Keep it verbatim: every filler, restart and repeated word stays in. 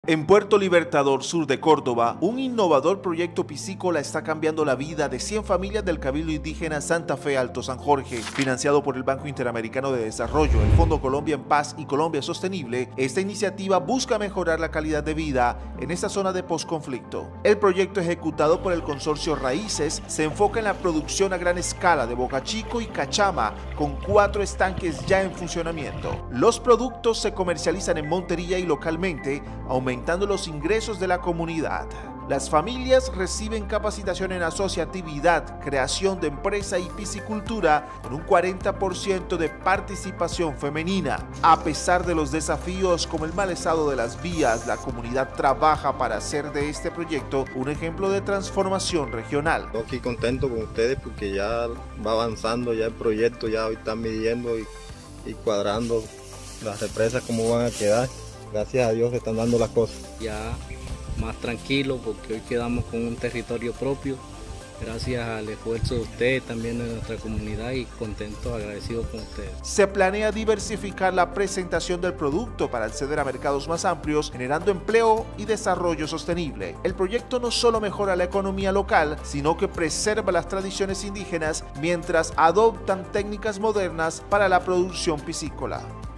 En Puerto Libertador, sur de Córdoba, un innovador proyecto piscícola está cambiando la vida de cien familias del Cabildo Indígena Santa Fe Alto San Jorge. Financiado por el Banco Interamericano de Desarrollo, el Fondo Colombia en Paz y Colombia Sostenible, esta iniciativa busca mejorar la calidad de vida en esta zona de posconflicto. El proyecto ejecutado por el consorcio Raíces se enfoca en la producción a gran escala de Boca Chico y Cachama, con cuatro estanques ya en funcionamiento. Los productos se comercializan en Montería y localmente, aumentando los ingresos de la comunidad. Las familias reciben capacitación en asociatividad, creación de empresa y piscicultura con un cuarenta por ciento de participación femenina. A pesar de los desafíos como el mal estado de las vías, la comunidad trabaja para hacer de este proyecto un ejemplo de transformación regional. Estoy aquí contento con ustedes porque ya va avanzando ya el proyecto, ya hoy están midiendo y, y cuadrando las represas cómo van a quedar. Gracias a Dios se están dando las cosas. Ya más tranquilo porque hoy quedamos con un territorio propio, gracias al esfuerzo de ustedes, también de nuestra comunidad, y contentos, agradecidos con ustedes. Se planea diversificar la presentación del producto para acceder a mercados más amplios, generando empleo y desarrollo sostenible. El proyecto no solo mejora la economía local, sino que preserva las tradiciones indígenas mientras adoptan técnicas modernas para la producción piscícola.